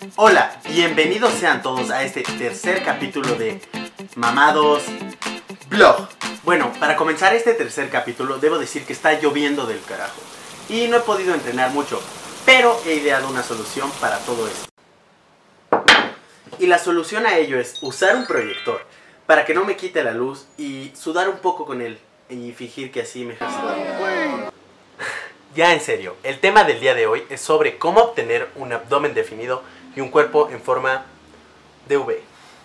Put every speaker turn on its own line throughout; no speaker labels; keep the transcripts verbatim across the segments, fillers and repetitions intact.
Hola, bienvenidos sean todos a este tercer capítulo de Mamados Vlog. Bueno, para comenzar este tercer capítulo debo decir que está lloviendo del carajo y no he podido entrenar mucho, pero he ideado una solución para todo esto. Y la solución a ello es usar un proyector para que no me quite la luz y sudar un poco con él y fingir que así me ejercito. Ya en serio, el tema del día de hoy es sobre cómo obtener un abdomen definido y un cuerpo en forma de V.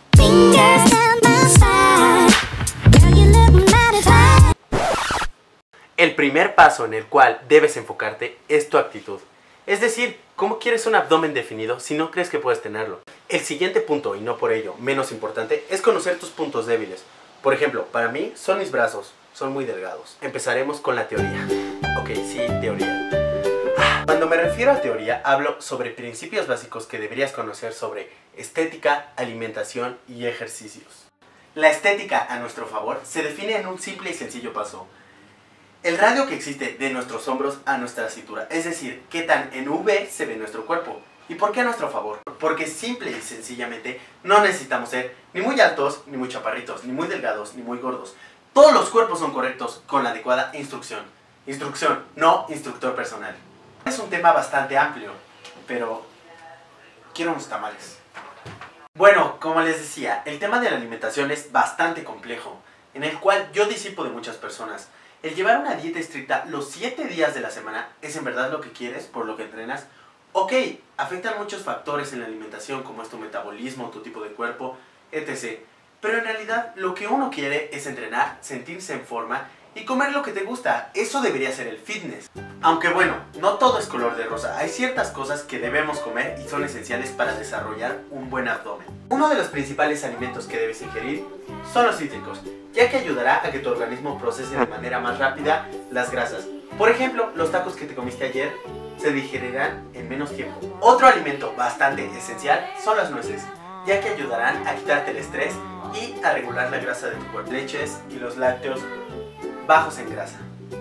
El primer paso en el cual debes enfocarte es tu actitud. Es decir, ¿cómo quieres un abdomen definido si no crees que puedes tenerlo? El siguiente punto, y no por ello menos importante, es conocer tus puntos débiles. Por ejemplo, para mí son mis brazos, son muy delgados. Empezaremos con la teoría. Ok, sí, teoría. Cuando me refiero a teoría, hablo sobre principios básicos que deberías conocer sobre estética, alimentación y ejercicios. La estética a nuestro favor se define en un simple y sencillo paso. El radio que existe de nuestros hombros a nuestra cintura, es decir, qué tan en V se ve nuestro cuerpo. ¿Y por qué a nuestro favor? Porque simple y sencillamente no necesitamos ser ni muy altos, ni muy chaparritos, ni muy delgados, ni muy gordos. Todos los cuerpos son correctos con la adecuada instrucción. Instrucción, no instructor personal. Es un tema bastante amplio, pero quiero unos tamales. Bueno, como les decía, el tema de la alimentación es bastante complejo, en el cual yo disipo de muchas personas. El llevar una dieta estricta los siete días de la semana es en verdad lo que quieres, por lo que entrenas. Ok, afectan muchos factores en la alimentación como es tu metabolismo, tu tipo de cuerpo, etcétera. Pero en realidad lo que uno quiere es entrenar, sentirse en forma y comer lo que te gusta. Eso debería ser el fitness. Aunque bueno, no todo es color de rosa. Hay ciertas cosas que debemos comer y son esenciales para desarrollar un buen abdomen. Uno de los principales alimentos que debes ingerir son los cítricos, ya que ayudará a que tu organismo procese de manera más rápida las grasas. Por ejemplo, los tacos que te comiste ayer se digerirán en menos tiempo. Otro alimento bastante esencial son las nueces, ya que ayudarán a quitarte el estrés y a regular la grasa de tu cuerpo. Leches y los lácteos bajos en grasa.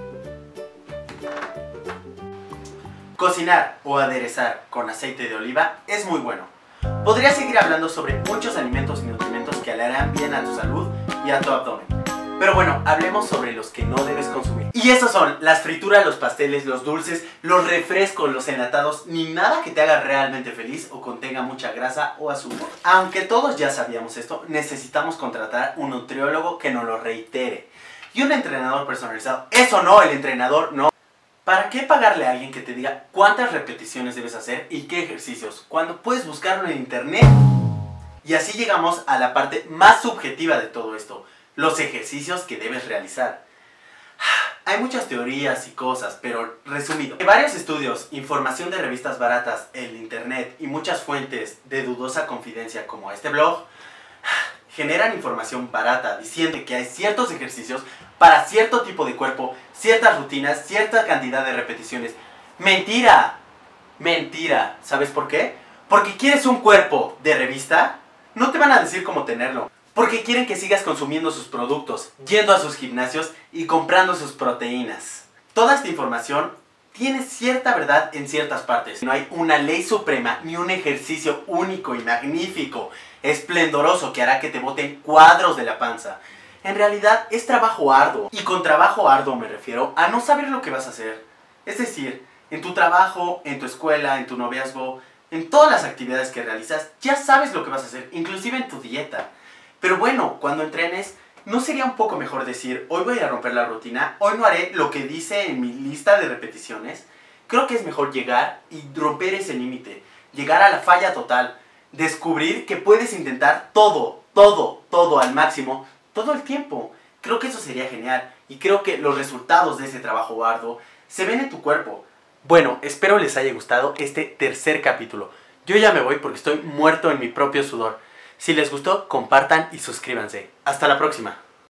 Cocinar o aderezar con aceite de oliva es muy bueno. Podría seguir hablando sobre muchos alimentos y nutrimentos que le harán bien a tu salud y a tu abdomen. Pero bueno, hablemos sobre los que no debes consumir. Y esos son las frituras, los pasteles, los dulces, los refrescos, los enlatados, ni nada que te haga realmente feliz o contenga mucha grasa o azúcar. Aunque todos ya sabíamos esto, necesitamos contratar un nutriólogo que nos lo reitere. Y un entrenador personalizado. Eso no, el entrenador no. ¿Para qué pagarle a alguien que te diga cuántas repeticiones debes hacer y qué ejercicios, cuando puedes buscarlo en internet? Y así llegamos a la parte más subjetiva de todo esto, los ejercicios que debes realizar. Hay muchas teorías y cosas, pero resumido. Hay varios estudios, información de revistas baratas, el internet y muchas fuentes de dudosa confidencia como este blog generan información barata diciendo que hay ciertos ejercicios para cierto tipo de cuerpo, ciertas rutinas, cierta cantidad de repeticiones. ¡Mentira! ¡Mentira! ¿Sabes por qué? Porque quieres un cuerpo de revista, no te van a decir cómo tenerlo. Porque quieren que sigas consumiendo sus productos, yendo a sus gimnasios y comprando sus proteínas. Toda esta información tiene cierta verdad en ciertas partes. No hay una ley suprema ni un ejercicio único y magnífico, esplendoroso que hará que te boten cuadros de la panza. En realidad es trabajo arduo. Y con trabajo arduo me refiero a no saber lo que vas a hacer. Es decir, en tu trabajo, en tu escuela, en tu noviazgo, en todas las actividades que realizas, ya sabes lo que vas a hacer, inclusive en tu dieta. Pero bueno, cuando entrenes, ¿no sería un poco mejor decir, hoy voy a romper la rutina, hoy no haré lo que dice en mi lista de repeticiones? Creo que es mejor llegar y romper ese límite, llegar a la falla total, descubrir que puedes intentar todo, todo, todo al máximo, todo el tiempo. Creo que eso sería genial y creo que los resultados de ese trabajo arduo se ven en tu cuerpo. Bueno, espero les haya gustado este tercer capítulo. Yo ya me voy porque estoy muerto en mi propio sudor. Si les gustó, compartan y suscríbanse. Hasta la próxima.